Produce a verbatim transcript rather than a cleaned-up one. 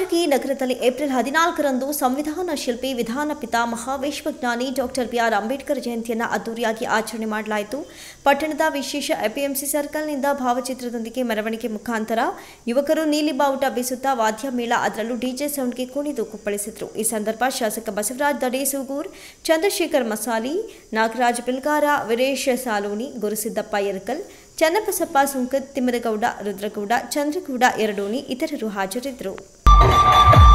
ಕಲಬುರಗಿ ನಗರದಲ್ಲಿ ಏಪ್ರಿಲ್ ಹದಿನಾಲ್ಕರಂದು ಸಂವಿಧಾನ ಶಿಲ್ಪಿ ವಿಧಾನ ಪಿತಾಮಹ ವಿಶ್ವಜ್ಞಾನಿ ಡಾಕ್ಟರ್ ಬಿ ಆರ್ ಅಂಬೇಡ್ಕರ್ ಜಯಂತಿಯನ್ನು ಅದ್ದೂರಿಯಾಗಿ ಆಚರಣೆ ಮಾಡಲಾಯಿತು. ಪಟ್ಟಣದ ವಿಶೇಷ ಎಪಿಎಂಸಿ ಸರ್ಕಲ್ನಿಂದ ಭಾವಚಿತ್ರದೊಂದಿಗೆ ಮೆರವಣಿಗೆ ಮುಖಾಂತರ ಯುವಕರು ನೀಲಿ ಬಾವುಟ ಬೀಸುತ್ತಾ ವಾದ್ಯ ಮೇಳ ಅದರಲ್ಲೂ ಡಿಜೆ ಸೌಂಡ್ಗೆ ಕುಣಿದು ಕುಪ್ಪಳಿಸಿದರು. ಈ ಸಂದರ್ಭ ಶಾಸಕ ಬಸವರಾಜ ದಡೇಸೂಗೂರ್, ಚಂದ್ರಶೇಖರ್ ಮಸಾಲಿ, ನಾಗರಾಜ್ ಬಿಲ್ಗಾರ, ವೀರೇಶ್ ಸಾಲೋನಿ, ಗುರುಸಿದ್ದಪ್ಪ ಯರಕಲ್, ಚನ್ನಬಸಪ್ಪ ಸುಂಕದ್, ತಿಮ್ಮರಗೌಡ, ರುದ್ರಗೌಡ, ಚಂದ್ರಗೌಡ ಎರಡೋನಿ ಇತರರು ಹಾಜರಿದ್ದರು.